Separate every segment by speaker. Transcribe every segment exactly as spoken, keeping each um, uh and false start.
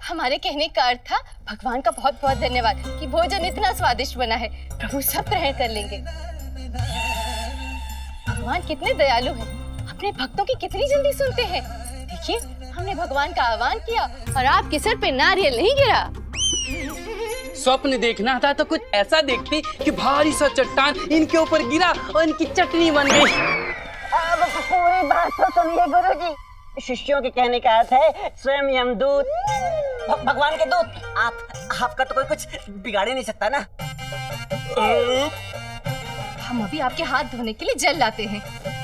Speaker 1: हमारे कहने का अर्थ था भगवान का बहुत बहुत धन्यवाद कि भोजन इतना स्वादिष्ट बना है। प्रभु सब ग्रहण कर लेंगे। भगवान कितने दयालु हैं, अपने भक्तों की कितनी जल्दी सुनते हैं। देखिए, हमने भगवान का आह्वान किया और आपके सर पे नारियल नहीं गिरा।
Speaker 2: स्वप्न देखना था तो कुछ ऐसा देखती कि भारी सा चट्टान इनके ऊपर गिरा और इनकी चटनी बन गई।
Speaker 3: अब पूरी बात तो सुनिए गुरुजी। शिष्यों के कहने का अर्थ है स्वयं यमदूत, भगवान के दूत। आप आपका तो कोई कुछ बिगाड़ ही नहीं सकता ना।
Speaker 1: हम अभी आपके हाथ धोने के लिए जल लाते हैं।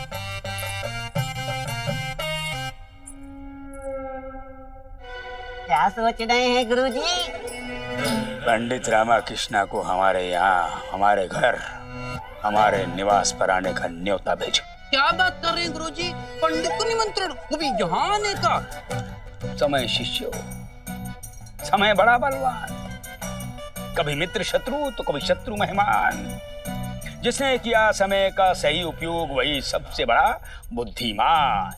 Speaker 3: क्या सोच रहे हैं गुरुजी?
Speaker 4: पंडित रामा कृष्णा को हमारे यहाँ, हमारे घर, हमारे निवास पर आने का न्योता भेजो।
Speaker 2: क्या बात कर रहे हैं गुरुजी? पंडित को निमंत्रण, वो भी यहाँ आने का?
Speaker 4: समय शिष्य, समय बड़ा बलवान, कभी मित्र शत्रु तो कभी शत्रु मेहमान। जिसने किया समय का सही उपयोग वही सबसे बड़ा बुद्धिमान।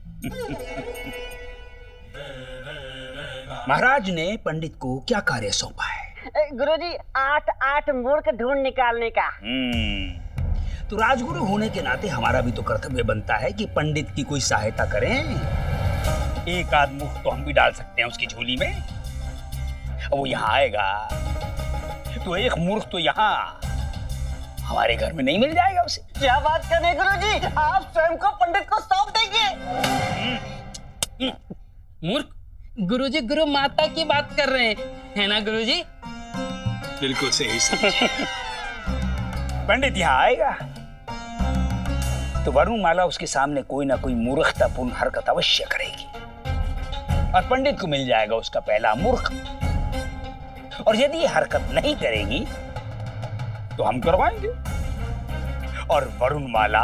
Speaker 4: महाराज ने पंडित को क्या कार्य सौंपा है?
Speaker 3: गुरुजी, आठ आठ मूर्ख ढूंढ निकालने का।
Speaker 4: हम्म, तो राजगुरु होने के नाते हमारा भी तो कर्तव्य बनता है कि पंडित की कोई सहायता करें। एक आध मुख तो हम भी डाल सकते हैं उसकी झोली में। वो यहाँ आएगा तो एक मूर्ख तो यहाँ हमारे घर में नहीं मिल जाएगा उसे।
Speaker 3: क्या बात कर रहे गुरुजी? आप स्वयं को पंडित को सौंप देंगे?
Speaker 2: मूर्ख? गुरुजी गुरु माता की बात कर रहे हैं, है ना गुरुजी?
Speaker 4: बिल्कुल सही समझे। पंडित यहाँ आएगा तो वरुणमाला उसके सामने कोई ना कोई मूर्खतापूर्ण हरकत अवश्य करेगी और पंडित को मिल जाएगा उसका पहला मूर्ख। और यदि ये हरकत नहीं करेगी तो हम करवाएंगे और वरुणमाला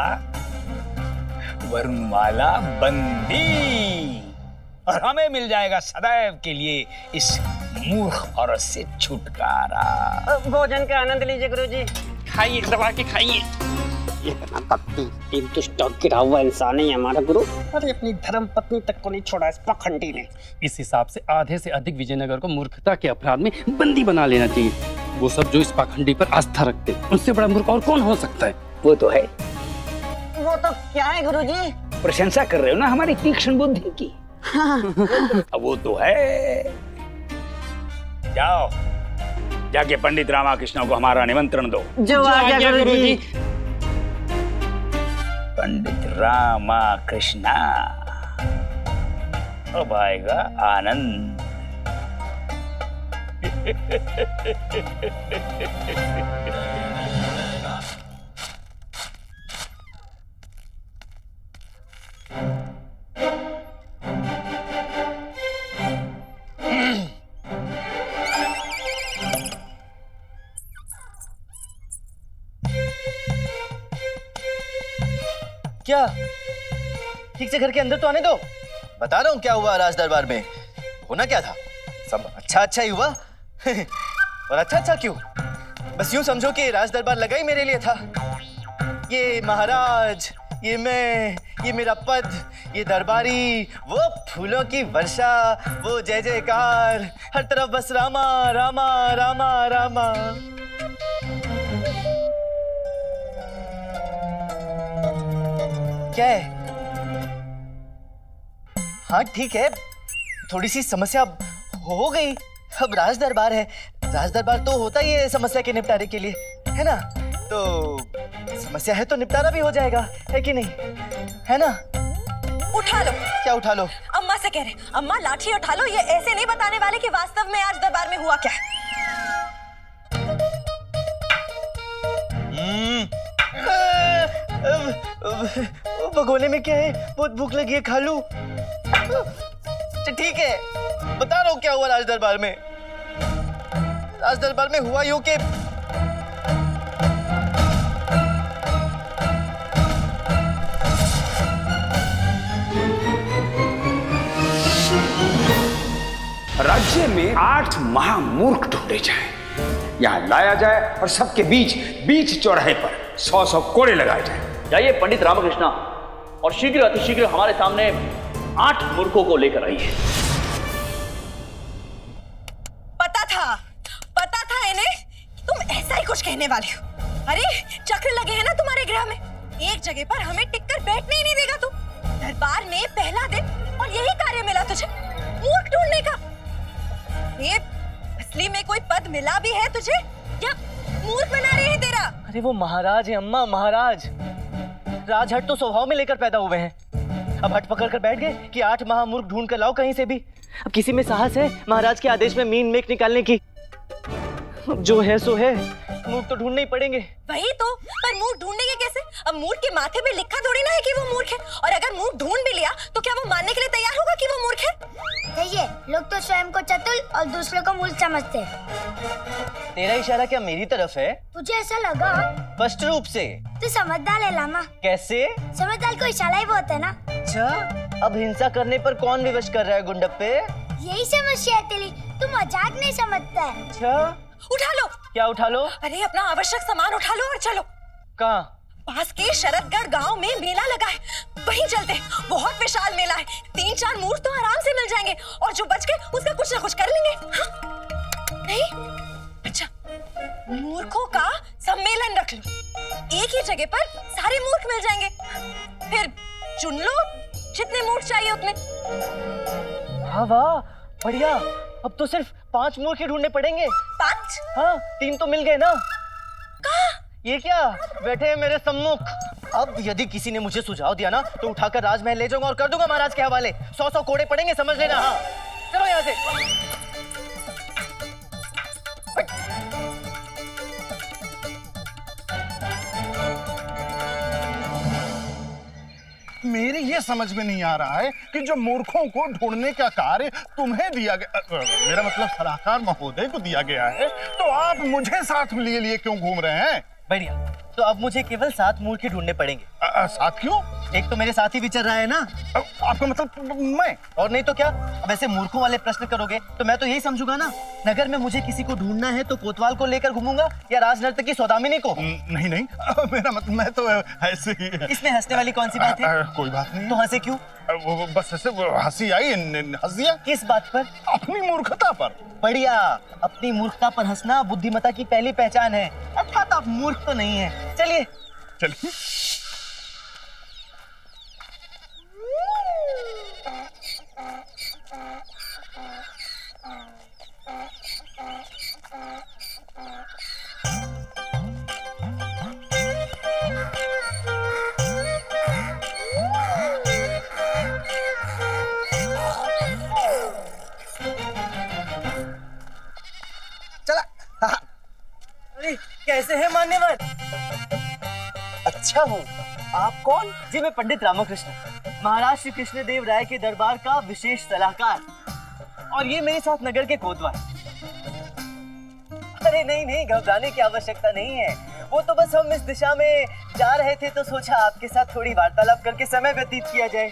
Speaker 4: वरुणमाला बंदी, और हमें मिल जाएगा सदैव के लिए इस मूर्ख औरत से छुटकारा।
Speaker 3: भोजन का आनंद लीजिए गुरुजी।
Speaker 2: खाइए, दबा के खाइए।
Speaker 3: इतना कपटी, एक दुष्ट गिरा हुआ इंसान है हमारा गुरु। अरे अपनी धर्म पत्नी तक को नहीं छोड़ा इस पाखंडी ने।
Speaker 2: इस हिसाब से आधे से अधिक विजयनगर को मूर्खता के अपराध में बंदी बना लेना चाहिए। वो सब जो इस पाखंडी पर आस्था रखते, उनसे बड़ा मूर्ख और कौन हो सकता है?
Speaker 4: वो तो है।
Speaker 3: वो तो क्या है गुरुजी?
Speaker 4: प्रशंसा कर रहे हो ना हमारी तीक्ष्ण बुद्धि की। हाँ। वो तो है। जाओ, जाके पंडित रामा कृष्णा को हमारा निमंत्रण दो।
Speaker 3: जो आज्ञा गुरुजी।
Speaker 4: पंडित रामा कृष्णा, अब आएगा आनंद।
Speaker 5: क्या ठीक से घर के अंदर तो आने दो। बता रहा हूँ क्या हुआ राज दरबार में। होना क्या था, सब अच्छा अच्छा ही हुआ। और अच्छा अच्छा क्यों? बस यूं समझो कि राज दरबार लगा ही मेरे लिए था। ये महाराज, ये मैं, ये मेरा पद, ये दरबारी, वो फूलों की वर्षा, वो जय जयकार, हर तरफ बस रामा रामा रामा रामा। क्या है? हाँ ठीक है, थोड़ी सी समस्या हो गई। अब राज दरबार है, राज दरबार तो होता ही है समस्या के निपटारे के लिए, है ना? तो समस्या है तो निपटारा भी हो जाएगा, है कि नहीं? है ना?
Speaker 6: उठा लो।
Speaker 5: क्या उठा लो?
Speaker 6: अम्मा से कह रहे, अम्मा लाठी उठा लो। ये ऐसे नहीं बताने वाले कि वास्तव में आज दरबार में हुआ क्या है।
Speaker 5: भगोने में क्या है? बहुत भूख लगी है, खा लूं? ठीक है, बता रहा हूँ क्या हुआ राज दरबार में। राज दरबार में हुआ यूं कि
Speaker 4: राज्य में आठ महामूर्ख ढूंढे जाएं, यहाँ लाया जाए और सबके बीच बीच चौराहे पर सौ सौ कोड़े लगाए जाएं।
Speaker 7: जाइए पंडित रामकृष्णा और शीघ्र अतिशीघ्र हमारे सामने आठ मूर्खों को लेकर आइए।
Speaker 6: कुछ कहने वाली हूँ। अरे चक्र लगे हैं ना तुम्हारे ग्रह में, एक जगह पर हमें टिककर बैठने ही नहीं देगा तू। दरबार में पहला दिन और यही कार्य मिला तुझे, मूर्ख ढूंढने का। ये असली में कोई पद मिला भी है तुझे या मूर्ख बना रहे हैं तेरा?
Speaker 5: अरे वो महाराज है अम्मा, महाराज। राजहट तो स्वभाव में लेकर पैदा हुए हैं। अब हट पकड़ कर बैठ गए कि आठ महामूर्ख ढूंढ कर लाओ कहीं से भी। अब किसी में साहस है महाराज के आदेश में मीन मेख निकालने की? अब जो है सो है, मूर्ख तो ढूंढने ही पड़ेंगे।
Speaker 6: वही तो, पर मूर्ख ढूंढेंगे कैसे? अब मूर्ख के माथे पे लिखा थोड़ी ना है कि वो मूर्ख है, और अगर मूर्ख ढूंढ भी लिया तो क्या वो मानने के लिए तैयार होगा कि वो मूर्ख है?
Speaker 8: देखिए, लोग तो स्वयं को चतुर और दूसरों को मूर्ख समझते हैं।
Speaker 5: तेरा इशारा क्या मेरी तरफ है?
Speaker 8: तुझे ऐसा लगा?
Speaker 5: स्पष्ट रूप से।
Speaker 8: तू समझदार है लामा।
Speaker 5: कैसे?
Speaker 8: समझदार को इशारा ही बहुत है ना।
Speaker 5: अच्छा, अब हिंसा करने पर कौन विवश कर रहा है गुंडप्पे?
Speaker 8: यही समस्या है तेरी, तू मजाक नहीं समझता है।
Speaker 5: अच्छा,
Speaker 6: उठा लो।
Speaker 5: क्या उठा लो?
Speaker 6: अरे अपना आवश्यक सामान उठा लो और चलो।
Speaker 5: कहाँ?
Speaker 6: पास के शरदगढ़ गांव में मेला लगा है, वहीं चलते हैं। बहुत विशाल मेला है, तीन चार मूर्ख तो आराम से मिल जाएंगे, और जो बच गए उसका कुछ ना कुछ कर लेंगे। हाँ? नहीं? अच्छा, मूर्खों का सम्मेलन रख लो, एक ही जगह पर सारे मूर्ख मिल जाएंगे। फिर चुन लो जितने मूर्ख चाहिए उतने।
Speaker 5: हाँ वाह, बढ़िया। अब तो सिर्फ पांच मूर्ख ही ढूंढने पड़ेंगे।
Speaker 6: पांच?
Speaker 5: हाँ, तीन तो मिल गए ना।
Speaker 6: कहाँ?
Speaker 5: ये क्या बैठे हैं मेरे सम्मुख। अब यदि किसी ने मुझे सुझाव दिया ना तो उठाकर राजमहल ले जाऊंगा और कर दूंगा महाराज के हवाले। सौ सौ कोड़े पड़ेंगे, समझ लेना। हाँ, चलो यहाँ से।
Speaker 9: मेरी ये समझ में नहीं आ रहा है कि जो मूर्खों को ढूंढने का कार्य तुम्हें दिया गया, मेरा मतलब सलाहकार महोदय को दिया गया है, तो आप मुझे साथ लिए लिए क्यों घूम रहे हैं?
Speaker 5: बढ़िया, तो अब मुझे केवल सात मूर्ख ही ढूंढने पड़ेंगे।
Speaker 9: आ, आ, साथ क्यों?
Speaker 5: एक तो मेरे साथ ही विचर रहा है ना।
Speaker 9: आ, आपका मतलब मैं?
Speaker 5: और नहीं तो क्या। अब ऐसे मूर्खों वाले प्रश्न करोगे तो मैं तो यही समझूंगा ना, नगर में मुझे किसी को ढूंढना है तो कोतवाल को लेकर घूमूंगा या राजनर्तकी सौदामिनी को?
Speaker 9: नहीं नहीं, आ, मेरा मतलब मैं तो ऐसे ही।
Speaker 5: इसमें हंसने वाली कौन सी बात है?
Speaker 9: आ, कोई बात नहीं।
Speaker 5: तो हंसे क्यों?
Speaker 9: वो बस ऐसे हंसी आई, हंस दिया।
Speaker 5: किस बात पर?
Speaker 9: अपनी मूर्खता पर।
Speaker 5: बढ़िया, अपनी मूर्खता पर हंसना बुद्धिमता की पहली पहचान है, अर्थात आप मूर्ख तो नहीं है। चलिए
Speaker 9: चलिए।
Speaker 5: कैसे हैं मान्यवर?
Speaker 3: अच्छा हूँ। आप कौन?
Speaker 5: जी मैं पंडित रामकृष्ण, महाराज श्री कृष्णदेवराय के दरबार का विशेष सलाहकार, और ये मेरे साथ नगर के कोतवाल। अरे नहीं नहीं, घबराने की आवश्यकता नहीं है। वो तो बस हम इस दिशा में जा रहे थे तो सोचा आपके साथ थोड़ी वार्तालाप करके समय व्यतीत किया जाए।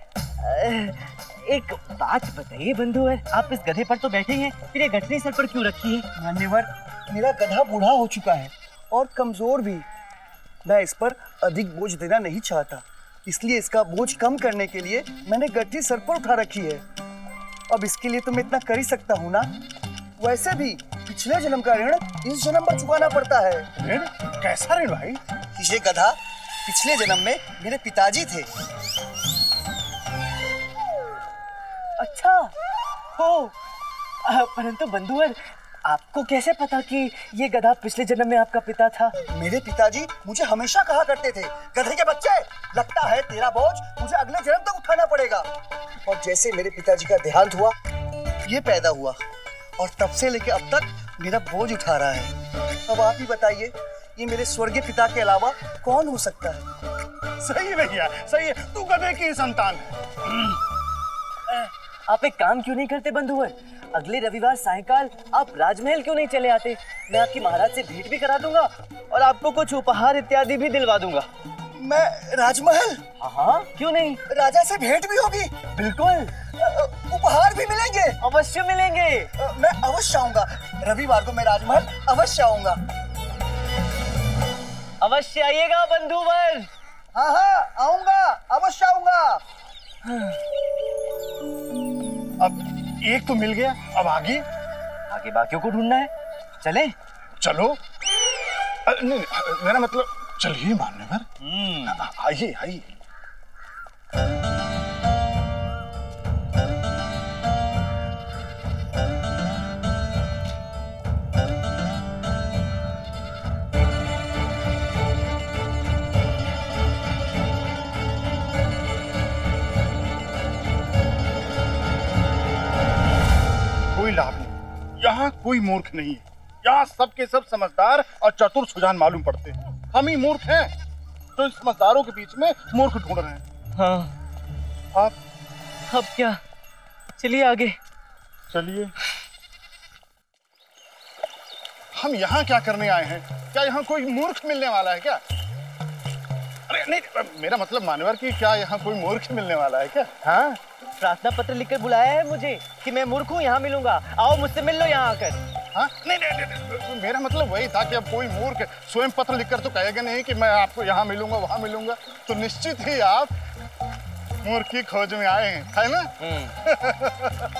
Speaker 5: एक बात बताइए बंधुवर, आप इस गधे पर तो बैठे हैं, फिर ये गठरी सर पर क्यों रखी है?
Speaker 10: मान्यवर, मेरा गधा बूढ़ा हो चुका है और कमजोर भी। मैं इस पर अधिक बोझ देना नहीं चाहता, इसलिए इसका बोझ कम करने के लिए मैंने गठरी सर पर उठा रखी है। अब इसके लिए तो मैं इतना कर ही सकता हूँ ना। वैसे भी पिछले जन्म का ऋण इस जन्म पर चुकाना पड़ता है।
Speaker 9: ऋण? कैसा ऋण भाई?
Speaker 10: ये गधा पिछले जन्म में मेरे पिताजी थे।
Speaker 5: अच्छा हो, परंतु बंधुवर आपको कैसे पता कि ये गधा पिछले जन्म में आपका पिता था?
Speaker 10: मेरे पिताजी मुझे हमेशा कहा करते थे, गधे के बच्चे, लगता है तेरा बोझ मुझे अगले जन्म तक उठाना पड़ेगा। और जैसे मेरे पिताजी का देहांत हुआ, ये पैदा हुआ, और तब से लेके अब तक मेरा बोझ उठा रहा है। अब आप ही बताइए, ये मेरे स्वर्गीय पिता के अलावा कौन हो सकता है?
Speaker 9: सही भैया, सही है, तू गधे की संतान है।
Speaker 5: आप एक काम क्यों नहीं करते बंधुवर? अगले रविवार सायंकाल आप राजमहल क्यों नहीं चले आते? मैं आपकी महाराज से भेंट भी करा दूंगा और आपको कुछ उपहार इत्यादि भी दिलवा दूंगा।
Speaker 10: मैं राजमहल?
Speaker 5: हाँ हाँ, क्यों नहीं?
Speaker 10: राजा से भेंट भी होगी?
Speaker 5: बिल्कुल।
Speaker 10: उपहार भी मिलेंगे?
Speaker 5: अवश्य मिलेंगे।
Speaker 10: मैं अवश्य आऊंगा, रविवार को मैं राजमहल अवश्य आऊंगा।
Speaker 5: अवश्य आइएगा बंधुवर।
Speaker 10: हाँ हाँ आऊंगा, अवश्य आऊंगा।
Speaker 9: अब एक तो मिल गया, अब आगे?
Speaker 5: आगे बाकियों को ढूंढना है, चले?
Speaker 9: चलो। नहीं, मेरा मतलब चलिए मान्यवर, आइए आइए। कोई लाभ नहीं, यहाँ कोई मूर्ख नहीं है। यहाँ सबके सब समझदार और चतुर सुजान मालूम पड़ते हैं। हम ही मूर्ख हैं तो इस समझदारों के बीच में मूर्ख ढूंढ रहे हैं।
Speaker 5: हाँ।
Speaker 9: आप
Speaker 5: अब क्या? चलिए आगे।
Speaker 9: चलिए। हम यहाँ क्या करने आए हैं? क्या यहाँ कोई मूर्ख मिलने वाला है क्या? अरे नहीं, मेरा मतलब मानवर कि क्या यहाँ कोई मूर्ख मिलने वाला है क्या?
Speaker 5: हाँ, प्रार्थना पत्र लिखकर बुलाया है मुझे कि मैं मूर्ख हूँ, यहाँ मिलूंगा, आओ मुझसे मिल लो यहाँ आकर।
Speaker 9: हाँ? नहीं, नहीं, नहीं, नहीं, मेरा मतलब वही था कि अब कोई मूर्ख स्वयं पत्र लिखकर तो कहेगा नहीं कि मैं आपको यहाँ मिलूंगा वहाँ मिलूंगा, तो निश्चित ही आप मूर्ख की खोज में आए हैं, है ना?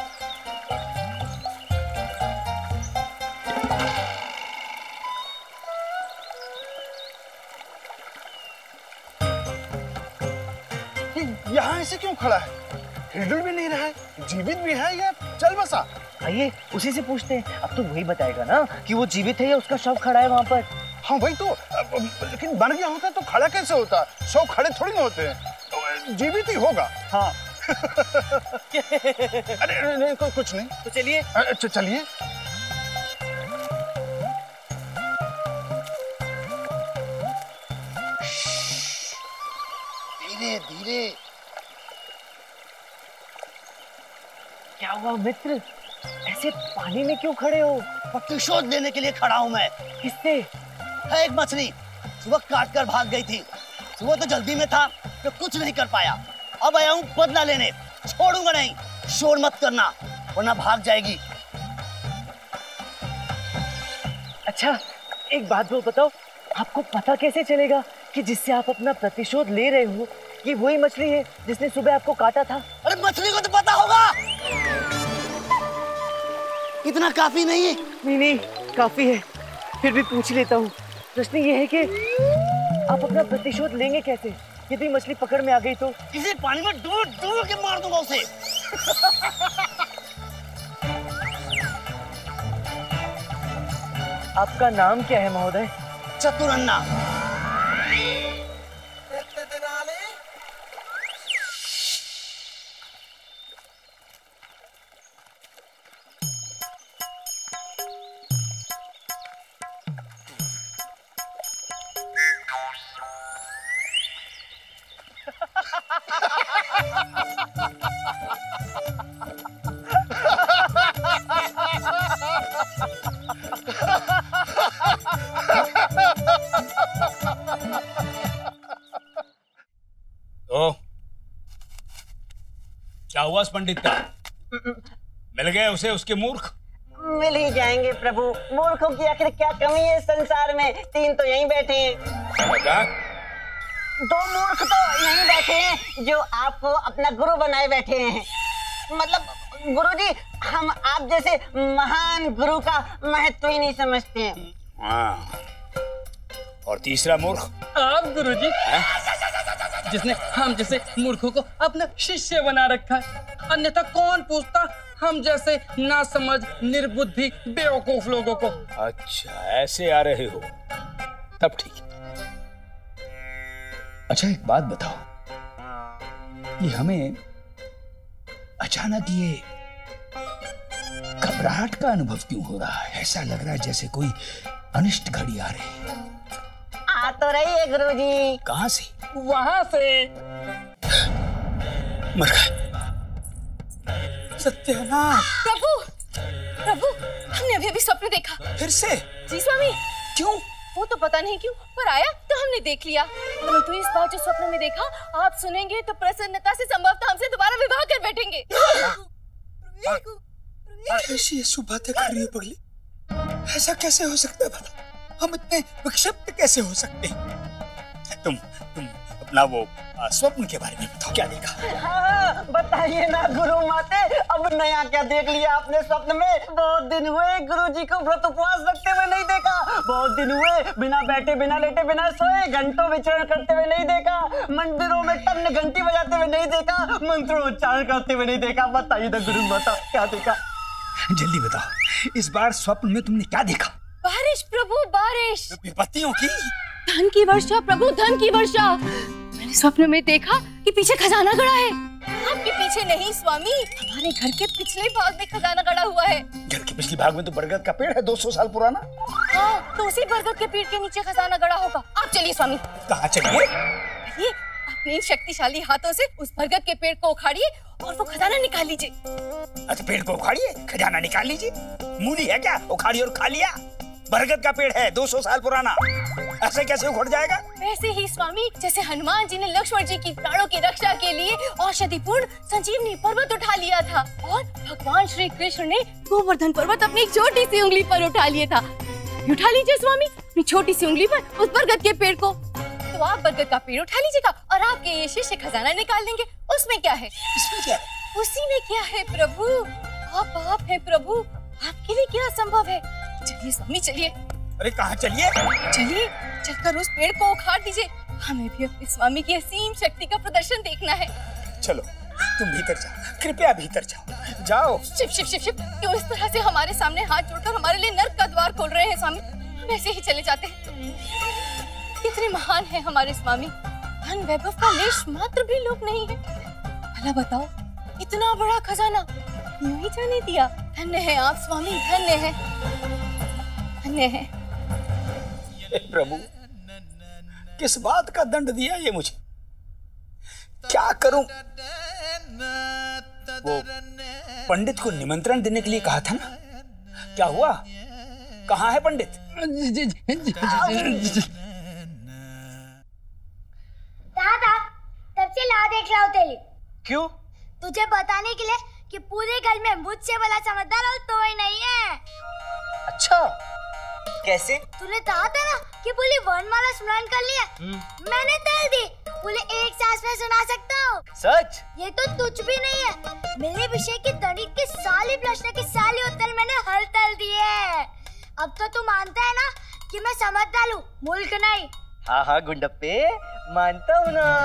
Speaker 9: यहाँ ऐसे क्यों खड़ा है? हिल भी नहीं रहा है, जीवित भी है या चल बसा?
Speaker 5: आइए उसी से पूछते हैं, अब तो वही बताएगा ना कि वो जीवित है या उसका शव खड़ा है वहाँ पर।
Speaker 9: हाँ वही तो, लेकिन बन गया होता तो खड़ा कैसे होता? शव खड़े थोड़ी ना होते हैं, जीवित ही होगा।
Speaker 5: हाँ।
Speaker 9: अरे नहीं, नहीं, कुछ नहीं।
Speaker 5: तो चलिए।
Speaker 9: अच्छा चलिए।
Speaker 10: धीरे धीरे।
Speaker 5: क्या हुआ मित्र, ऐसे पानी में क्यों खड़े हो?
Speaker 10: प्रतिशोध लेने के लिए खड़ा हूं मैं।
Speaker 5: किससे?
Speaker 10: है एक मछली, सुबह काट कर भाग गई थी। सुबह तो जल्दी में था तो कुछ नहीं कर पाया, अब आया हूँ बदला लेने। छोड़ूंगा नहीं, शोर मत करना वरना भाग जाएगी।
Speaker 5: अच्छा एक बात वो बताओ, आपको पता कैसे चलेगा कि जिससे आप अपना प्रतिशोध ले रहे हो ये वही मछली है जिसने सुबह आपको काटा था?
Speaker 10: अरे मछली को तो पता होगा, इतना काफी नहीं है।
Speaker 5: नहीं नहीं काफी है, फिर भी पूछ लेता हूँ। प्रश्न ये है कि आप अपना प्रतिशोध लेंगे कैसे यदि मछली पकड़ में आ गई तो?
Speaker 10: इसे पानी में डूब डूब के मार दूंगा उसे।
Speaker 5: आपका नाम क्या है महोदय?
Speaker 10: चतुरन्ना।
Speaker 4: क्या हुआ इस पंडित का? मिल गए उसे उसके मूर्ख?
Speaker 3: मिल ही जाएंगे प्रभु, मूर्खों की आखिर क्या कमी है संसार में? तीन तो यहीं बैठे हैं।
Speaker 4: क्या?
Speaker 3: दो मूर्ख तो यहीं बैठे हैं जो आपको अपना गुरु बनाए बैठे हैं। मतलब गुरुजी, हम आप जैसे महान गुरु का महत्व ही नहीं समझते हैं।
Speaker 4: हाँ। और तीसरा मूर्ख?
Speaker 2: आप गुरुजी, जिसने हम जैसे मूर्खों को अपना शिष्य बना रखा है। अन्यथा कौन पूछता हम जैसे नासमझ निर्बुद्धि बेवकूफ लोगों को।
Speaker 4: अच्छा ऐसे आ रहे हो, तब ठीक है। अच्छा एक बात बताओ, ये हमें अचानक ये घबराहट का अनुभव क्यों हो रहा है? ऐसा लग रहा है जैसे कोई अनिष्ट घड़ी आ रही है।
Speaker 3: आ तो रही है गुरुजी।
Speaker 4: कहां से?
Speaker 2: वहां से।
Speaker 4: मर गए। सत्यानाश।
Speaker 1: प्रभु, प्रभु, हमने अभी अभी स्वप्न देखा।
Speaker 4: फिर से?
Speaker 1: जी स्वामी।
Speaker 4: क्यों?
Speaker 1: वो तो पता नहीं क्यों, पर आया तो हमने देख लिया। परंतु इस बार जो स्वप्न में देखा, आप सुनेंगे तो प्रसन्नता से संभवतः हमसे दोबारा विवाह कर बैठेंगे।
Speaker 4: ऐसी ऐसी बातें कर रही है पगली, ऐसा कैसे हो सकता है भला? हम इतने विक्षिप्त कैसे हो सकते हैं? तुम तुम अपना वो आ, स्वप्न के बारे में बताओ, क्या देखा?
Speaker 3: हाँ, बताइए ना गुरु माते, अब नया क्या देख लिया आपने स्वप्न में? बहुत दिन हुए गुरुजी को व्रत उपवास रखते हुए नहीं देखा, बहुत दिन हुए बिना बैठे बिना लेटे बिना सोए घंटों विचरण करते हुए नहीं देखा, मंदिरों में टन घंटी बजाते हुए नहीं देखा, मंत्रोच्चारण करते हुए नहीं देखा। बताइए ना गुरु माता, क्या देखा?
Speaker 4: जल्दी बताओ, इस बार स्वप्न में तुमने क्या देखा?
Speaker 1: बारिश प्रभु, बारिश,
Speaker 4: विपत्तियों की,
Speaker 1: धन की वर्षा प्रभु, धन की वर्षा। मैंने स्वप्न में देखा कि पीछे खजाना गड़ा है। आपके पीछे नहीं स्वामी, हमारे घर के पिछले भाग में खजाना गड़ा हुआ है।
Speaker 4: घर के पिछले भाग में तो बरगद का पेड़ है दो सौ साल पुराना।
Speaker 1: हाँ, तो उसी बरगद के पेड़ के नीचे खजाना गड़ा होगा। आप चलिए स्वामी।
Speaker 4: कहाँ चलिए?
Speaker 1: ये अपने शक्तिशाली हाथों से उस बरगद के पेड़ को उखाड़िए और वो खजाना निकाल लीजिए।
Speaker 4: अच्छा, पेड़ को उखाड़िए, खजाना निकाल लीजिए। मूली है क्या, उखाड़ी और खा लिया? बरगद का पेड़ है दो सौ साल पुराना, ऐसे कैसे उखड़ जाएगा?
Speaker 1: वैसे ही स्वामी, जैसे हनुमान जी ने लक्ष्मण जी की प्राणों की रक्षा के लिए औषधिपूर्ण संजीवनी पर्वत उठा लिया था और भगवान श्री कृष्ण ने गोवर्धन पर्वत अपनी छोटी सी उंगली पर उठा लिया था। उठा लीजिए स्वामी अपनी छोटी सी उंगली पर उस बरगद के पेड़ को। तो आप बरगद का पेड़ उठा लीजिएगा और आपके ये शिष्य खजाना निकाल देंगे। उसमें क्या है?
Speaker 4: इसमें क्या है?
Speaker 1: उसी में क्या है प्रभु? आप आप है प्रभु, आपके लिए क्या असंभव है? चलिए स्वामी चलिए।
Speaker 4: अरे कहाँ चलिए?
Speaker 1: चलिए, चलकर उस पेड़ को उखाड़ दीजिए। हमें भी अपने स्वामी की असीम शक्ति का प्रदर्शन देखना है।
Speaker 4: चलो, तुम भीतर जाओ, कृपया भीतर जाओ, जाओ।
Speaker 1: शिव शिव शिव शिव, क्यों इस तरह से हमारे सामने हाथ जोड़कर हमारे लिए नर्क का द्वार खोल रहे हैं स्वामी? हम ऐसे ही चले जाते हैं। कितने महान हैं हमारे स्वामी, धन वैभव का लेश मात्र भी लोग नहीं है। भला बताओ, इतना बड़ा खजाना यूं ही जाने दिया? धन्य है आप स्वामी, धन्य है, धन्य है।
Speaker 4: प्रभु, किस बात का दंड दिया ये मुझे? क्या करूं? वो पंडित को निमंत्रण देने के लिए कहा था ना, क्या हुआ? कहाँ है पंडित?
Speaker 8: दादा, तब से ला देख लाओ तेली।
Speaker 5: क्यों?
Speaker 8: तुझे बताने के लिए कि पूरे घर में मुझसे बड़ा समझदार और तो ही नहीं है।
Speaker 5: अच्छा, कैसे?
Speaker 8: तूने कहा था ना कि बोली वर्णमाला स्मरण कर लिया, मैंने तल दी। बोले एक सांस में सुना सकता हूँ।
Speaker 5: सच?
Speaker 8: ये तो तुझ भी नहीं है, मेरे विषय की गणित के सारे प्रश्न के सारे उत्तर मैंने हल तल दिए। अब तो तू मानता है ना कि मैं समझदार हूँ, मूर्ख नहीं।
Speaker 5: हाँ हाँ गुंडप्पे, मानता हूँ ना।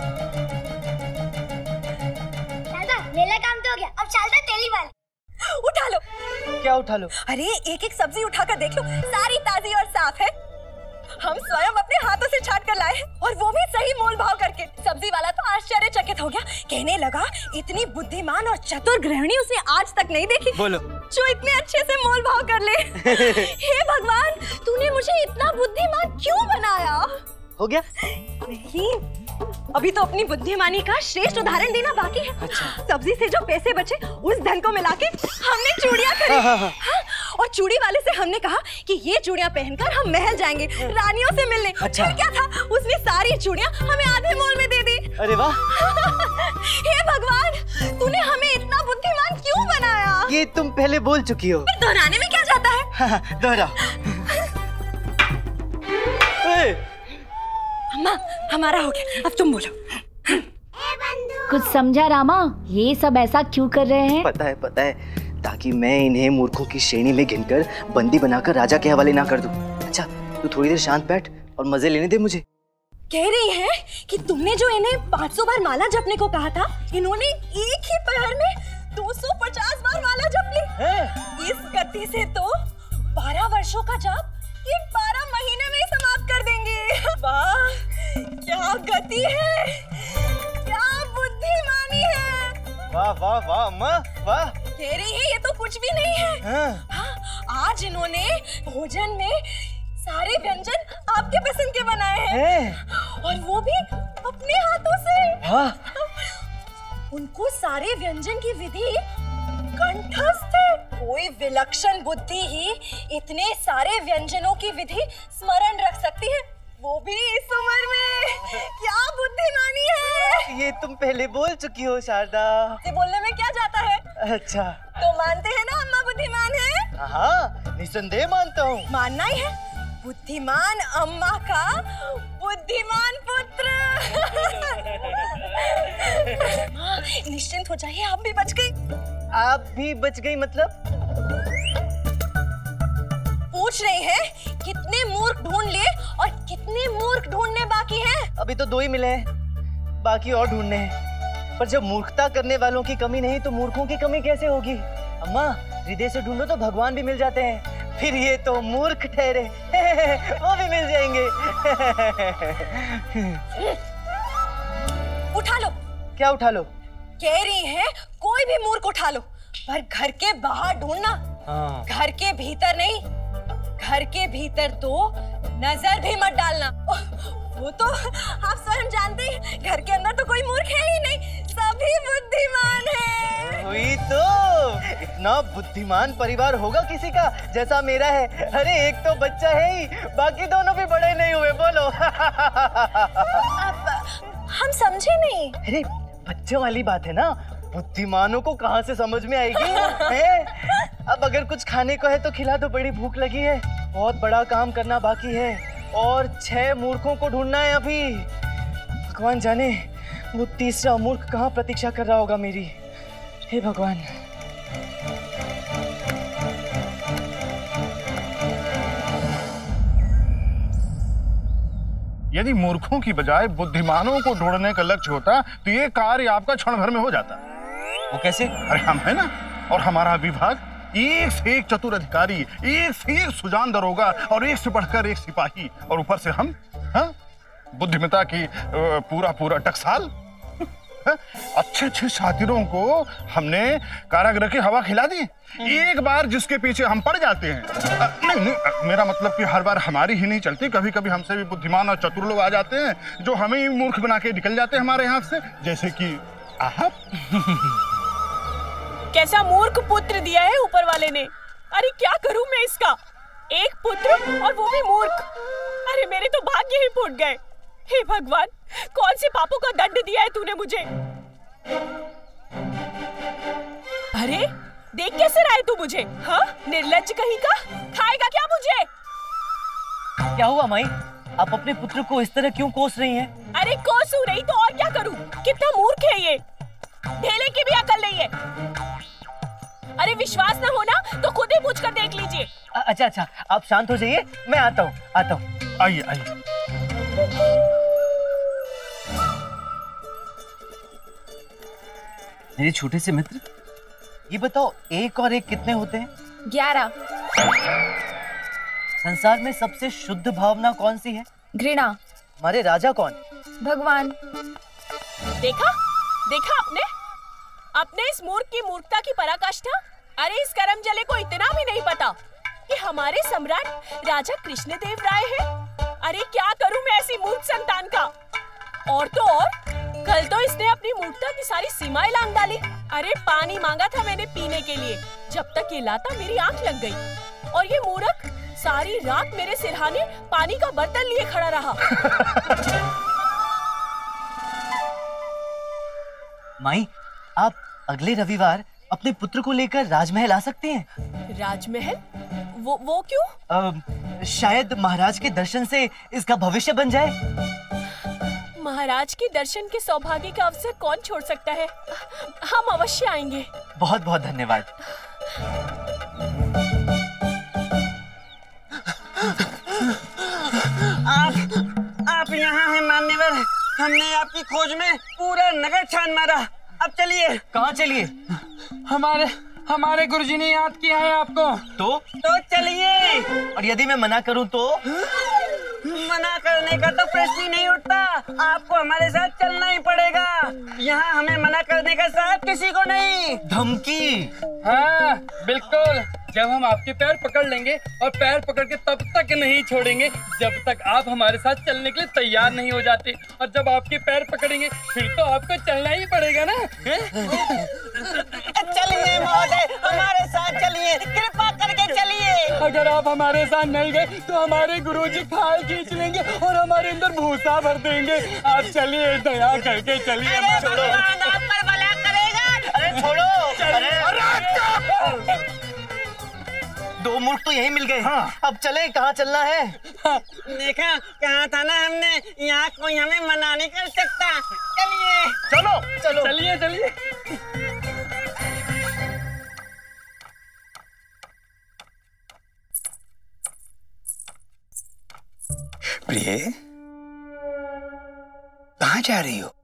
Speaker 8: दादा, मेरा काम तो हो गया, अब चलते तेली वाले।
Speaker 6: उठा लो।
Speaker 5: क्या उठा लो?
Speaker 6: अरे एक एक सब्जी उठाकर देख लो, सारी ताजी और साफ है। हम स्वयं अपने हाथों से छाट कर लाए हैं और वो भी सही मोल भाव करके। सब्जी वाला तो आश्चर्यचकित हो गया, कहने लगा इतनी बुद्धिमान और चतुर गृहिणी उसने आज तक नहीं देखी।
Speaker 5: बोलो।
Speaker 6: जो इतने अच्छे से मोल भाव कर ले। हे भगवान, तूने मुझे इतना बुद्धिमान क्यों बनाया?
Speaker 5: हो गया?
Speaker 6: नहीं, अभी तो अपनी बुद्धिमानी का श्रेष्ठ उदाहरण देना बाकी है। अच्छा। सब्जी से जो पैसे बचे उस धन को मिलाके हमने चूड़ियां खरीदी। हाँ, हाँ, हाँ। और चूड़ी वाले से हमने कहा कि ये चूड़ियां पहनकर हम महल जाएंगे रानियों से मिलने। अच्छा। फिर क्या था, उसने सारी चूड़ियां हमें आधे मोल में दे दी।
Speaker 5: अरे वाह।
Speaker 6: हे भगवान, तूने हमें इतना बुद्धिमान क्यों बनाया?
Speaker 5: ये तुम पहले बोल चुकी हो।
Speaker 6: फिर दोहराने में क्या जाता है?
Speaker 5: हाँ, दोहरा।
Speaker 6: अम्मा, हमारा हो गया, अब तुम बोलो।
Speaker 11: कुछ समझा रामा? ये सब ऐसा क्यों कर रहे हैं?
Speaker 5: पता है पता है, ताकि मैं इन्हें मूर्खों की श्रेणी में गिनकर बंदी बनाकर राजा के हवाले ना कर दूं। अच्छा, तू थोड़ी देर शांत बैठ और मजे लेने दे मुझे।
Speaker 6: कह रही है कि तुमने जो इन्हें पाँच सौ बार माला जपने को कहा था, इन्होंने एक ही पहर में दो सौ पचास बार माला जप ली। इस गति से तो बारह वर्षों का जाप ये बारह महीने में ही समाप्त कर देंगे। वाह, क्या गति है, क्या बुद्धिमानी है।
Speaker 5: वाह वाह वाह अम्मा, वाह।
Speaker 6: कह रही है ये तो कुछ भी नहीं है। हाँ। हाँ, आज इन्होंने भोजन में सारे व्यंजन आपके पसंद के बनाए हैं है। और वो भी अपने हाथों से। हाँ। उनको सारे व्यंजन की विधि कंठस्थ है। कोई विलक्षण बुद्धि ही इतने सारे व्यंजनों की विधि स्मरण रख सकती है, वो भी इस उम्र में। क्या बुद्धिमानी है।
Speaker 5: ये तुम पहले बोल चुकी हो शारदा।
Speaker 6: ये बोलने में क्या जाता है?
Speaker 5: अच्छा,
Speaker 6: तो मानते हैं ना अम्मा बुद्धिमान है?
Speaker 5: हाँ, निसंदेह मानता हूँ।
Speaker 6: मानना ही है। बुद्धिमान अम्मा का बुद्धिमान पुत्र। माँ, निश्चिंत हो जाइए, आप भी बच गई।
Speaker 5: आप भी बच गई मतलब?
Speaker 6: पूछ रही है कितने मूर्ख ढूंढ लिए और कितने मूर्ख ढूंढने बाकी हैं?
Speaker 5: अभी तो दो ही मिले हैं, बाकी और ढूंढने हैं। पर जब मूर्खता करने वालों की कमी नहीं तो मूर्खों की कमी कैसे होगी? अम्मा, हृदय से ढूंढो तो भगवान भी मिल जाते हैं, फिर ये तो मूर्ख ठहरे। वो भी मिल जाएंगे।
Speaker 6: उठा लो।
Speaker 5: क्या उठा लो?
Speaker 6: कह रही है कोई भी मूर्ख उठा लो, पर घर के बाहर ढूंढना।
Speaker 5: हाँ।
Speaker 6: घर के भीतर नहीं, घर के भीतर तो नजर भी मत डालना। वो तो आप स्वयं जानते हैं, घर के अंदर तो कोई मूर्ख है ही नहीं, सभी बुद्धिमान हैं।
Speaker 5: वही तो, इतना बुद्धिमान परिवार होगा किसी का जैसा मेरा है? अरे एक तो बच्चा है ही, बाकी दोनों भी बड़े नहीं हुए। बोलो।
Speaker 6: अब हम समझे नहीं।
Speaker 5: अरे बच्चों वाली बात है ना, बुद्धिमानों को कहाँ से समझ में आएगी? है? अब अगर कुछ खाने को है तो खिला दो, बड़ी भूख लगी है। बहुत बड़ा काम करना बाकी है और छह मूर्खों को ढूंढना है अभी। भगवान जाने वो तीसरा मूर्ख कहाँ प्रतीक्षा कर रहा होगा मेरी। हे भगवान।
Speaker 9: यदि मूर्खों की बजाय बुद्धिमानों को ढूंढने का लक्ष्य होता तो ये कार्य आपका क्षण भर में हो जाता।
Speaker 5: वो कैसे?
Speaker 9: अरे हम है ना, और हमारा विभाग एक से एक चतुर अधिकारी, एक से एक सुजान दरोगा और एक से बढ़कर एक सिपाही, और ऊपर से हम, हाँ, बुद्धिमता की पूरा पूरा टकसाल। अच्छे अच्छे शातिरों को हमने कारागृह की हवा खिला दी। एक बार जिसके पीछे हम पड़ जाते हैं, आ, नहीं, नहीं, मेरा मतलब कि हर बार हमारी ही नहीं चलती, कभी कभी हमसे भी बुद्धिमान और चतुर लोग आ जाते हैं जो हमें ही मूर्ख बना के निकल जाते हैं हमारे हाथ से, जैसे कि आप।
Speaker 12: कैसा मूर्ख पुत्र दिया है ऊपर वाले ने। अरे क्या करूं मैं इसका, एक पुत्र और वो भी मूर्ख। अरे मेरे तो भाग्य ही फूट गए। हे भगवान, कौन से पापों का दंड दिया है तूने मुझे? अरे देख कैसे रहा है तू मुझे? हाँ, निर्लज्ज कहीं का, खाएगा क्या मुझे?
Speaker 5: क्या हुआ माई, आप अपने पुत्र को इस तरह क्यों कोस रही हैं?
Speaker 12: अरे कोसू नहीं तो और क्या करूं? कितना मूर्ख है ये, ढेले की भी अकल नहीं है। अरे विश्वास ना होना तो खुद ही पूछ कर देख लीजिए।
Speaker 5: अच्छा अच्छा, आप शांत हो जाइए, मैं आता हूँ आता हूँ।
Speaker 9: आइए आइए।
Speaker 5: मेरे छोटे से मित्र, ये बताओ एक और एक कितने होते हैं?
Speaker 1: ग्यारह।
Speaker 5: संसार में सबसे शुद्ध भावना कौन सी है?
Speaker 1: घृणा।
Speaker 5: हमारे राजा कौन?
Speaker 1: भगवान।
Speaker 12: देखा देखा आपने अपने इस मूर्ख की मूर्खता की पराकाष्ठा। अरे इस करम जले को इतना भी नहीं पता कि हमारे सम्राट राजा कृष्णदेवराय है। अरे क्या करूं मैं ऐसी मूर्ख संतान का। और तो और कल तो इसने अपनी मूर्खता की सारी सीमाएं लांघ डाली। अरे पानी मांगा था मैंने पीने के लिए, जब तक ये लाता मेरी आंख लग गई और ये मूर्ख सारी रात मेरे सिरहाने पानी का बर्तन लिए खड़ा रहा।
Speaker 5: माई, आप अगले रविवार अपने पुत्र को लेकर राजमहल आ सकते हैं।
Speaker 12: राजमहल? वो वो क्यों?
Speaker 5: आ, शायद महाराज के दर्शन से इसका भविष्य बन जाए।
Speaker 12: महाराज के दर्शन के सौभाग्य का अवसर कौन छोड़ सकता है। हम अवश्य आएंगे।
Speaker 5: बहुत बहुत धन्यवाद।
Speaker 3: आप आप यहाँ हैं मान्यवर। हमने आपकी खोज में पूरा नगर छान मारा। अब चलिए।
Speaker 5: कहाँ चलिए?
Speaker 2: हमारे हमारे गुरुजी ने याद किया है आपको।
Speaker 5: तो
Speaker 3: तो चलिए।
Speaker 5: और यदि मैं मना करूं तो?
Speaker 3: मना करने का तो प्रश्न ही नहीं उठता। आपको हमारे साथ चलना ही पड़ेगा। यहाँ हमें मना करने का साथ किसी को नहीं।
Speaker 5: धमकी?
Speaker 2: हाँ बिल्कुल। जब हम आपके पैर पकड़ लेंगे और पैर पकड़ के तब तक नहीं छोड़ेंगे जब तक आप हमारे साथ चलने के लिए तैयार नहीं हो जाते। और जब आपके पैर पकड़ेंगे फिर तो आपको चलना ही पड़ेगा ना।
Speaker 3: चलिए महोदय, हमारे साथ चलिए, कृपा करके चलिए।
Speaker 2: अगर आप हमारे साथ नहीं गए तो हमारे गुरुजी खाल खींच लेंगे और हमारे अंदर भूसा भर देंगे। आप चलिए, दया करके चलिए।
Speaker 3: भगवान आप पर भला करेगा।
Speaker 5: अरे छोड़ो। अरे दो मूर्ख तो यहीं मिल गए।
Speaker 10: हाँ।
Speaker 5: अब चले, कहाँ चलना है?
Speaker 3: देखा, कहा था ना हमने, यहाँ कोई हमें मना नहीं कर सकता। चलिए
Speaker 10: चलो
Speaker 5: चलो
Speaker 2: चलिए चलिए।
Speaker 4: प्रिय, कहाँ जा रही हो?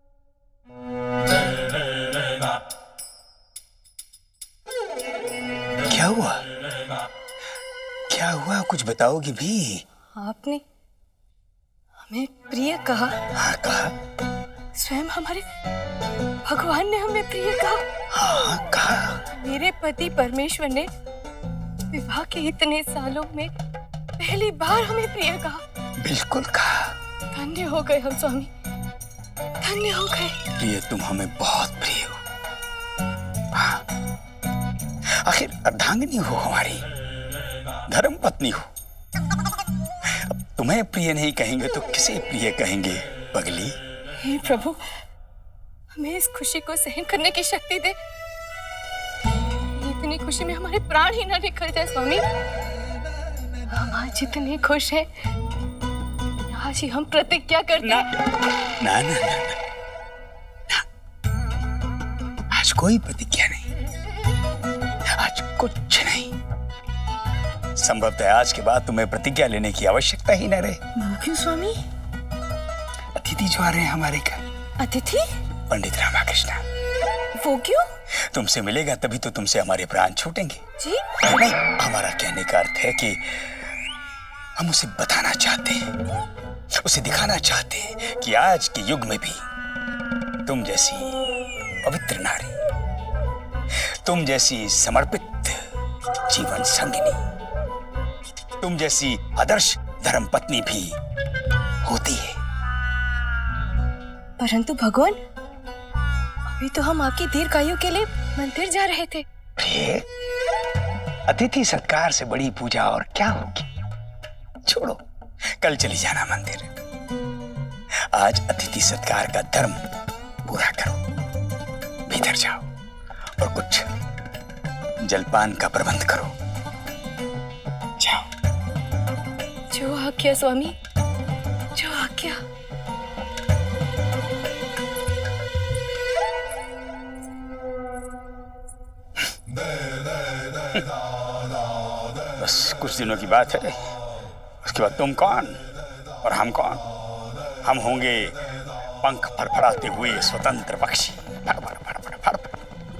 Speaker 4: क्या हुआ? क्या हुआ, कुछ बताओगी भी?
Speaker 1: आपने हमें प्रिय कहा?
Speaker 4: हाँ कहा।
Speaker 1: स्वयं हमारे भगवान ने हमें प्रिय कहा?
Speaker 4: हाँ कहा।
Speaker 1: मेरे पति परमेश्वर ने विवाह के इतने सालों में पहली बार हमें प्रिय कहा।
Speaker 4: बिल्कुल कहा।
Speaker 1: धन्य हो गए हम स्वामी, धन्य हो गए।
Speaker 4: प्रिय, तुम हमें बहुत प्रिय हो। हाँ, आखिर अर्धांगिनी हो हमारी, धर्म पत्नी हो। अब तुम्हें प्रिय नहीं कहेंगे तो किसे प्रिय कहेंगे पगली?
Speaker 1: हे प्रभु, हमें इस खुशी को सहन करने की शक्ति दे। इतनी खुशी में हमारे प्राण ही ना निकल जाए स्वामी। हम आज जितने खुश हैं, आज ही हम प्रतिज्ञा करते हैं।
Speaker 4: ना ना ना, ना, ना। आज कोई प्रतिज्ञा नहीं, आज कुछ नहीं। संभवतः आज के बाद तुम्हें प्रतिज्ञा लेने की आवश्यकता ही न रहे।
Speaker 1: क्यों स्वामी?
Speaker 4: अतिथि जो आ रहे हैं हमारे घर।
Speaker 1: अतिथि?
Speaker 4: पंडित रामाकृष्ण।
Speaker 1: वो क्यों?
Speaker 4: तुमसे मिलेगा तभी तो तुमसे हमारे प्राण छूटेंगे।
Speaker 1: जी?
Speaker 4: नहीं, हमारा कहने का अर्थ है कि हम उसे बताना चाहते हैं, उसे दिखाना चाहते हैं कि आज के युग में भी तुम जैसी पवित्र नारी, तुम जैसी समर्पित जीवन संगिनी, तुम जैसी आदर्श धर्म पत्नी भी होती है।
Speaker 1: परंतु भगवान, अभी तो हम आपकी दीर्घायु के लिए मंदिर जा रहे थे।
Speaker 4: अतिथि सत्कार से बड़ी पूजा और क्या होगी? छोड़ो, कल चली जाना मंदिर। आज अतिथि सत्कार का धर्म पूरा करो। भीतर जाओ और कुछ जलपान का प्रबंध करो। जाओ।
Speaker 1: जो आज्ञा स्वामी, जो आज्ञा।
Speaker 4: बस कुछ दिनों की बात है, उसके बाद तुम कौन और हम कौन? हम होंगे पंख फड़फड़ाते हुए स्वतंत्र पक्षी। फड़ फड़ फड़ फड़ फड़ फड़।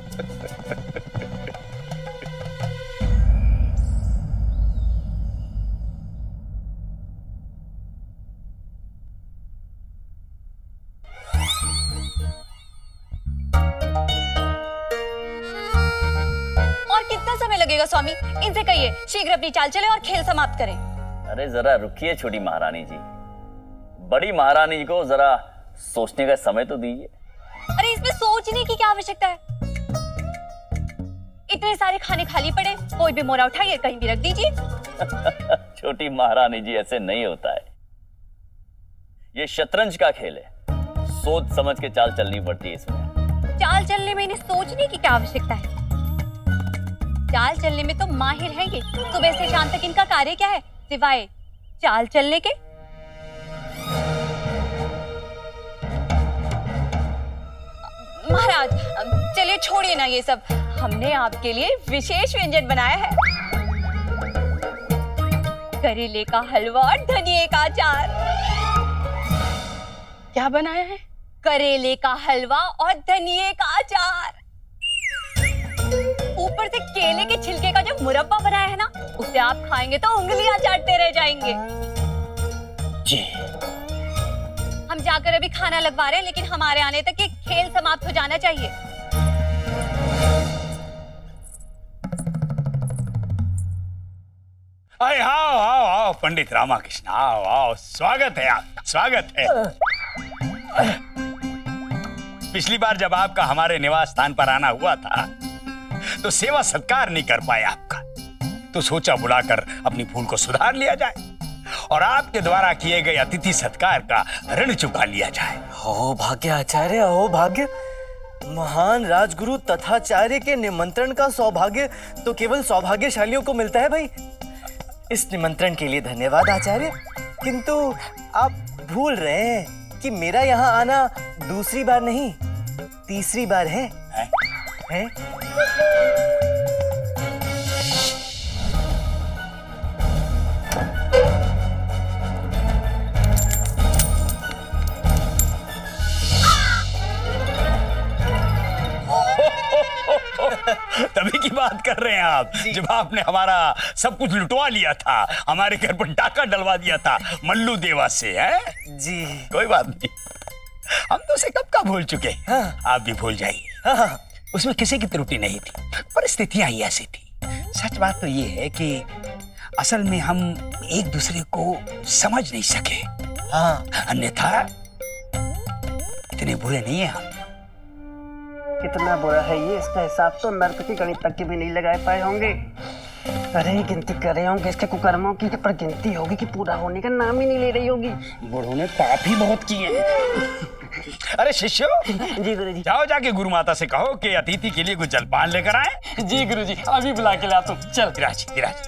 Speaker 6: और कितना समय लगेगा स्वामी? इनसे कहिए शीघ्र अपनी चाल चले और खेल समाप्त करें।
Speaker 7: अरे जरा रुकिए छोटी महारानी जी, बड़ी महारानी जी को जरा सोचने का समय तो दीजिए।
Speaker 6: अरे इसमें सोचने की क्या आवश्यकता है? इतने सारे खाने खाली पड़े, कोई भी मोरा उठाइए कहीं भी रख दीजिए।
Speaker 7: छोटी महारानी जी, ऐसे नहीं होता है। ये शतरंज का खेल है, सोच समझ के चाल चलनी पड़ती है इसमें।
Speaker 6: चाल चलने में इन्हें सोचने की क्या आवश्यकता है? चाल चलने में तो माहिर हैं ये। सुबह से शाम तक इनका कार्य क्या है सिवाय चाल चलने के? महाराज चलिए छोड़िए ना ये सब, हमने आपके लिए विशेष व्यंजन बनाया है। करेले का हलवा और धनिये का अचार।
Speaker 1: क्या बनाया है?
Speaker 6: करेले का हलवा और धनिये का अचार। ऊपर से केले के छिलके का जो मुरब्बा बनाया है ना, उसे आप खाएंगे तो उंगलियां चाटते रह जाएंगे।
Speaker 4: जी।
Speaker 6: हम जाकर अभी खाना लगवा रहे हैं, लेकिन हमारे आने तक ये खेल समाप्त हो जाना चाहिए।
Speaker 4: अरे आओ आओ आओ पंडित रामाकृष्ण, आओ आओ, स्वागत है आपका, स्वागत है। पिछली बार जब आपका हमारे निवास स्थान पर आना हुआ था तो सेवा सत्कार नहीं कर पाए आपका, तो सोचा बुलाकर अपनी भूल को सुधार लिया जाए और आपके द्वारा किए गए अतिथि सत्कार का ऋण चुका लिया जाए।
Speaker 5: हो भाग्य आचार्य, हो भाग्य। महान राजगुरु तथाचार्य के निमंत्रण का सौभाग्य तो केवल सौभाग्यशालियों को मिलता है भाई। इस निमंत्रण के लिए धन्यवाद आचार्य, किंतु आप भूल रहे हैं कि मेरा यहाँ आना दूसरी बार नहीं तीसरी बार है, है? है?
Speaker 4: तभी की बात कर रहे हैं आप, जब आपने हमारा सब कुछ लुटवा लिया था, हमारे घर पर डाका डलवा दिया था मल्लू देवा से, हैं? जी कोई बात नहीं, हम तो उसे कब का भूल चुके। हाँ। आप भी भूल जाइए। हाँ। उसमें किसी की त्रुटि नहीं थी, परिस्थितियां ही ऐसी थी। सच बात तो ये है कि असल में हम एक दूसरे को समझ नहीं सके। हाँ। अन्यथा इतने बुरे नहीं है हम।
Speaker 3: कितना बुरा है ये, इसका हिसाब तो नर्क की गणित तक के भी नहीं लगा पाए होंगे। अरे गिनती कर रहे होंगे इसके कुकर्मों की, पर गिनती होगी कि पूरा होने का नाम ही नहीं ले रही होगी।
Speaker 4: बूढ़ों ने पाप ही बहुत किए हैं। अरे शिष्यो,
Speaker 3: जी गुरुजी।
Speaker 4: जाओ जाके गुरु माता से कहो कि अतिथि के लिए कुछ जलपान लेकर आए।
Speaker 2: जी गुरुजी, अभी बुला के लाता हूं। चल
Speaker 4: विराज, विराज।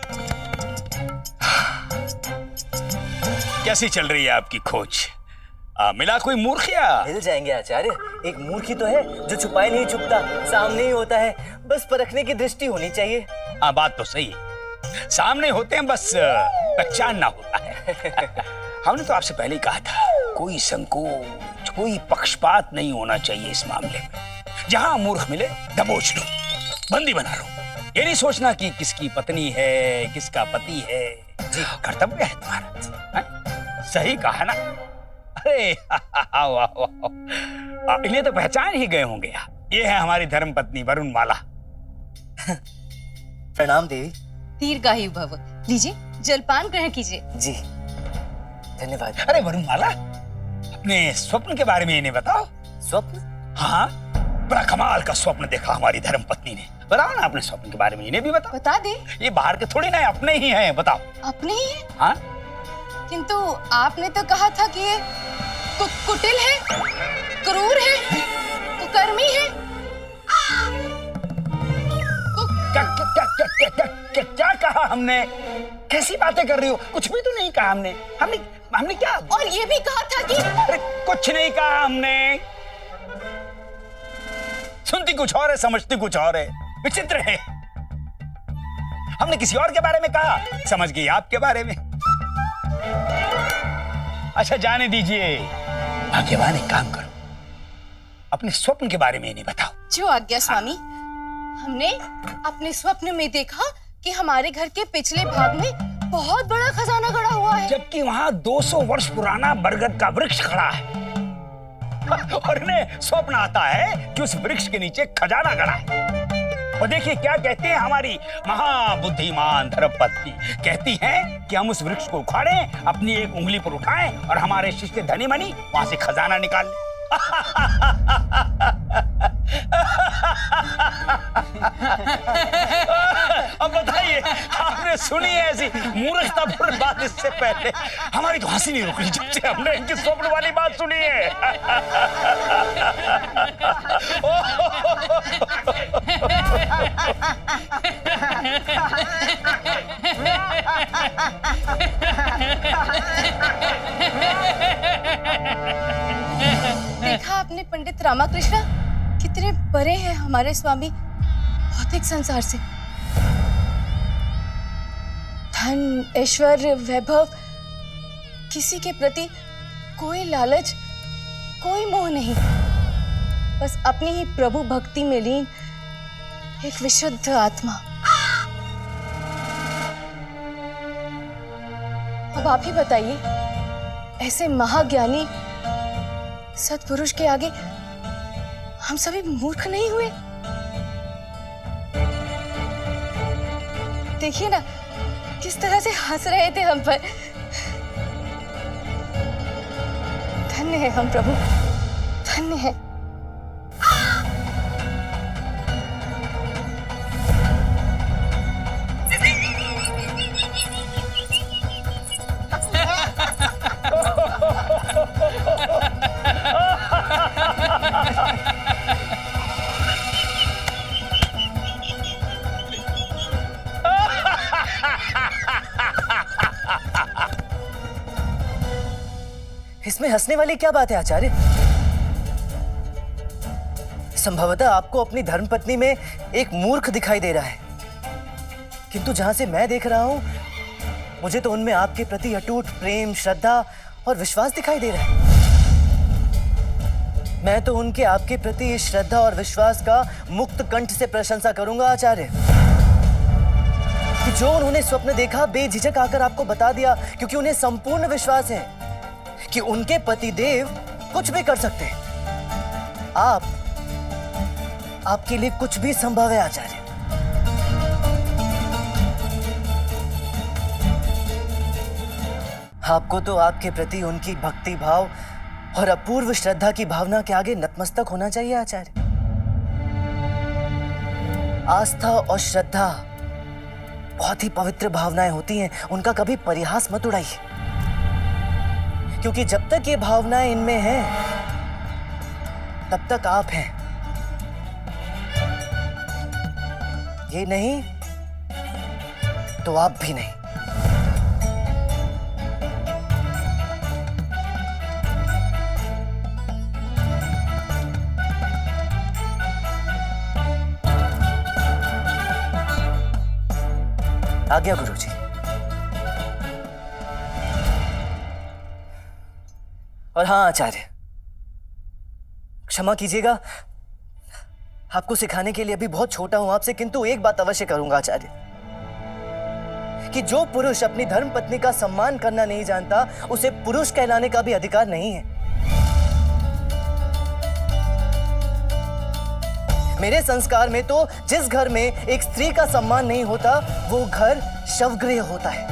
Speaker 4: कैसी चल रही है आपकी खोज? आ, मिला कोई मूर्ख या?
Speaker 5: मिल जाएंगे आचार्य, एक मूर्ख ही तो है जो छुपाए नहीं छुपता, सामने ही होता है, बस परखने की दृष्टि होनी चाहिए।
Speaker 4: हाँ बात तो सही है, सामने होते हैं बस पहचानना होता है। हमने तो आपसे पहले ही कहा था, कोई संकोच कोई पक्षपात नहीं होना चाहिए इस मामले में। जहां मूर्ख मिले दबोच लो, बंदी बना लो। ये नहीं सोचना कि किसकी पत्नी है किसका पति है। जी कर्तव्य है तुम्हारा। सही कहा ना? अरे वाह वाह, इन्हें तो पहचान ही गए होंगे। ये है हमारी धर्म पत्नी वरुण माला।
Speaker 5: प्रणाम देवी।
Speaker 1: दीर्घायु भव। लीजिए जलपान ग्रहण कीजिए।
Speaker 5: जी धन्यवाद।
Speaker 4: अरे वरुण माला, अपने स्वप्न के बारे में इन्हें बताओ।
Speaker 5: स्वप्न?
Speaker 4: हाँ, बड़ा कमाल का स्वप्न देखा हमारी धर्म पत्नी ने। बताओ ना अपने स्वप्न के बारे में, इन्हें भी बताओ।
Speaker 1: बता दे।
Speaker 4: ये बाहर के थोड़ी ना, अपने ही हैं, बताओ।
Speaker 1: अपने ही हैं?
Speaker 4: हाँ।
Speaker 1: किंतु आपने तो कहा था कि ये कु, कुटिल है, क्रूर है, कुकर्मी है।
Speaker 4: क्या क्या क्या क्या क्या क्या क्या क्या कहा हमने? कैसी बातें कर रही हो? कुछ भी तो नहीं कहा हमने। हमने हमने क्या?
Speaker 1: और ये भी कहा था कि
Speaker 4: अरे कुछ नहीं कहा हमने। सुनती कुछ और है, समझती कुछ और है, विचित्र है। हमने किसी और के बारे में कहा, समझ गई आपके बारे में। अच्छा जाने दीजिए, भाग्यवान एक काम करो, अपने स्वप्न के बारे में इन्हें बताओ।
Speaker 1: जो आज्ञा स्वामी। हमने अपने स्वप्न में देखा कि हमारे घर के पिछले भाग में बहुत बड़ा खजाना गड़ा हुआ है,
Speaker 4: जबकि वहां दो सौ वर्ष पुराना बरगद का वृक्ष खड़ा है। और इन्हें स्वप्न आता है कि उस वृक्ष के नीचे खजाना गड़ा है। और देखिए क्या कहते हैं हमारी महाबुद्धिमान धर्मपत्नी, कहती हैं कि हम उस वृक्ष को उखाड़ें, अपनी एक उंगली पर उठाएं और हमारे शिष्य धनी मनी वहां से खजाना निकाल लें। अब बताइए, आपने सुनी है ऐसी मूर्खतापूर्ण बात इससे पहले? हमारी तो हंसी नहीं रुक रही जब से हमने इनकी स्वप्न वाली बात सुनी है।
Speaker 1: देखा आपने पंडित रामाकृष्ण, कितने बड़े हैं हमारे स्वामी भौतिक संसार से। धन, ऐश्वर्य, वैभव, किसी के प्रति कोई लालच, कोई मोह नहीं, बस अपनी ही प्रभु भक्ति में लीन एक विशुद्ध आत्मा। अब आप ही बताइए, ऐसे महाज्ञानी सत्पुरुष के आगे हम सभी मूर्ख नहीं हुए? देखिए ना किस तरह से हंस रहे थे हम पर। धन्य है हम प्रभु, धन्य है।
Speaker 5: इसमें हंसने वाली क्या बात है आचार्य? संभवतः आपको अपनी धर्मपत्नी में एक मूर्ख दिखाई दे रहा है, किंतु जहां से मैं देख रहा हूं मुझे तो उनमें आपके प्रति अटूट प्रेम, श्रद्धा और विश्वास दिखाई दे रहा है। मैं तो उनके आपके प्रति इस श्रद्धा और विश्वास का मुक्त कंठ से प्रशंसा करूंगा आचार्य, कि जो उन्होंने स्वप्न देखा बेझिझक आकर आपको बता दिया, क्योंकि उन्हें संपूर्ण विश्वास है कि उनके पतिदेव कुछ भी कर सकते हैं। आप आपके लिए कुछ भी संभव है आचार्य। आपको तो आपके प्रति उनकी भक्ति भाव और अपूर्व श्रद्धा की भावना के आगे नतमस्तक होना चाहिए आचार्य। आस्था और श्रद्धा बहुत ही पवित्र भावनाएं होती हैं, उनका कभी परिहास मत उड़ाइए, क्योंकि जब तक ये भावनाएं इनमें हैं तब तक आप हैं। ये नहीं तो आप भी नहीं। आ गया गुरुजी। और हाँ आचार्य, क्षमा कीजिएगा, आपको सिखाने के लिए अभी बहुत छोटा हूं आपसे, किंतु एक बात अवश्य करूंगा आचार्य, कि जो पुरुष अपनी धर्म पत्नी का सम्मान करना नहीं जानता उसे पुरुष कहलाने का भी अधिकार नहीं है। मेरे संस्कार में तो जिस घर में एक स्त्री का सम्मान नहीं होता वो घर शवगृह होता है।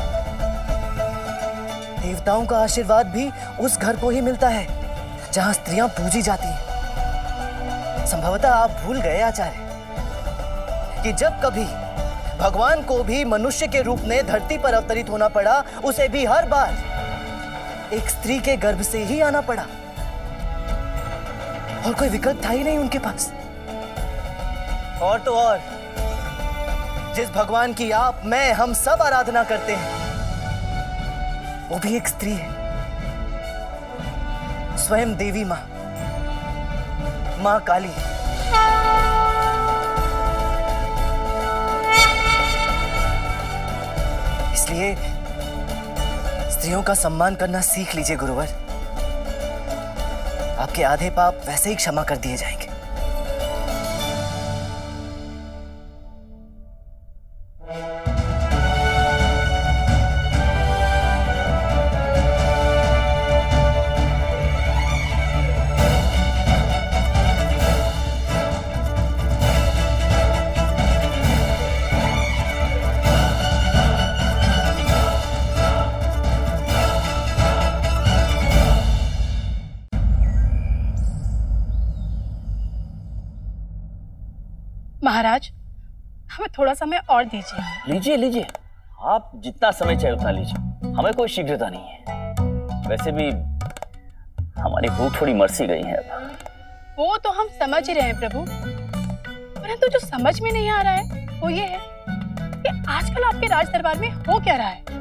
Speaker 5: देवताओं का आशीर्वाद भी उस घर को ही मिलता है जहां स्त्रियां पूजी जाती हैं। संभवतः आप भूल गए आचार्य कि जब कभी भगवान को भी मनुष्य के रूप में धरती पर अवतरित होना पड़ा, उसे भी हर बार एक स्त्री के गर्भ से ही आना पड़ा, और कोई विकल्प था ही नहीं उनके पास। और तो और जिस भगवान की आप, मैं, हम सब आराधना करते हैं वो भी एक स्त्री है, स्वयं देवी मां, मां काली। इसलिए स्त्रियों का सम्मान करना सीख लीजिए गुरुवर। आपके आधे पाप वैसे ही क्षमा कर दिए जाएंगे।
Speaker 12: महाराज, हमें थोड़ा समय और दीजिए।
Speaker 7: लीजिए लीजिए, आप जितना समय चाहे उतना लीजिए, हमें कोई शीघ्रता नहीं है। वैसे भी हमारी भूख थोड़ी मरसी गई है अब।
Speaker 12: वो तो हम समझ ही रहे हैं प्रभु, परंतु जो समझ में नहीं आ रहा है वो ये है कि आजकल आपके राज दरबार में हो क्या रहा है।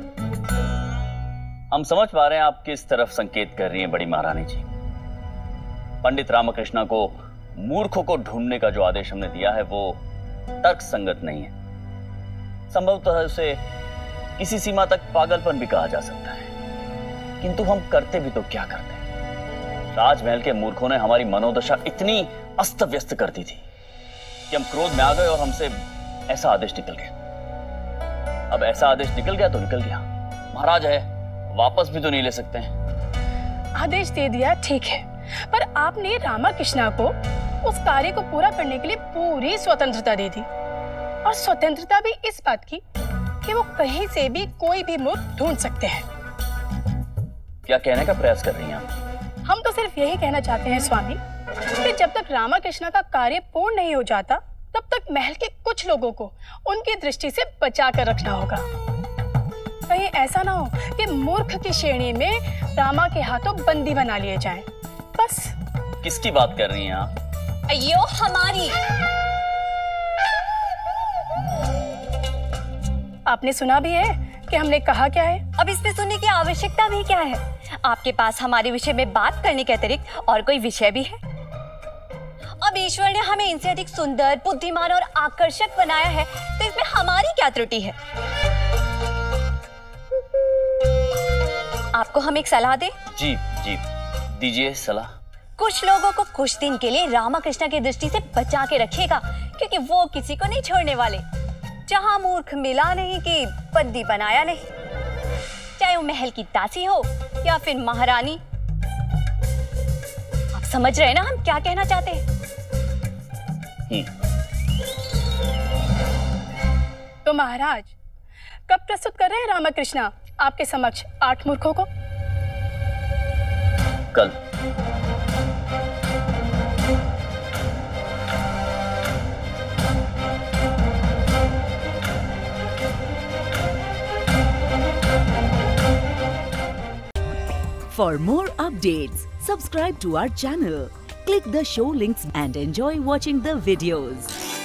Speaker 7: हम समझ पा रहे हैं आप किस तरफ संकेत कर रही हैं बड़ी महारानी जी। पंडित रामकृष्ण को मूर्खों को ढूंढने का जो आदेश हमने दिया है वो तर्क संगत नहीं है। संभवतः उसे किसी सीमा तक पागलपन भी कहा जा सकता है, किंतु हम करते भी तो क्या करते हैं। राजमहल के मूर्खों ने हमारी मनोदशा इतनी अस्त व्यस्त कर दी थी कि हम क्रोध में आ गए और हमसे ऐसा आदेश निकल गया। अब ऐसा आदेश निकल गया तो निकल गया, महाराज है, वापस भी तो नहीं ले सकते हैं।
Speaker 12: आदेश दे दिया ठीक है, पर आपने रामकृष्ण को उस कार्य को पूरा करने के लिए पूरी स्वतंत्रता दे दी, और स्वतंत्रता भी इस बात की कि वो कहीं से भी कोई भी मूर्ख ढूंढ सकते हैं।
Speaker 7: क्या कहने का प्रयास कर रही हैं आप?
Speaker 12: हम तो सिर्फ यही कहना चाहते हैं स्वामी कि जब तक रामकृष्ण का कार्य पूर्ण नहीं हो जाता तब तक महल के कुछ लोगों को उनकी दृष्टि से बचा कर रखना होगा। कहीं ऐसा ना हो कि मूर्ख की श्रेणी में रामा के हाथों बंदी बना लिए जाएं। बस।
Speaker 7: किसकी बात कर रही हैं आप?
Speaker 6: अयो हमारी।
Speaker 12: आपने सुना भी है कि हमने कहा क्या है?
Speaker 6: अब इसमें सुनने की आवश्यकता भी क्या है? आपके पास हमारे विषय में बात करने के अतिरिक्त और कोई विषय भी है? अब ईश्वर ने हमें इनसे अधिक सुंदर, बुद्धिमान और आकर्षक बनाया है, तो इसमें हमारी क्या त्रुटि है? आपको हम एक सलाह दें?
Speaker 7: जी जी दीजिए सलाह।
Speaker 6: कुछ लोगों को कुछ दिन के लिए रामा कृष्णा की दृष्टि से बचा के रखिएगा, क्योंकि वो किसी को नहीं छोड़ने वाले। जहां मूर्ख मिला नहीं कि बंदी बनाया नहीं, चाहे वो महल की दासी हो या फिर महारानी। आप समझ रहे हैं ना हम क्या कहना चाहते हैं?
Speaker 12: तो महाराज कब प्रस्तुत कर रहे हैं रामा कृष्णा आपके समक्ष आठ मूर्खों को?
Speaker 7: कल।
Speaker 13: For more updates, subscribe to our channel, click the show links and enjoy watching the videos.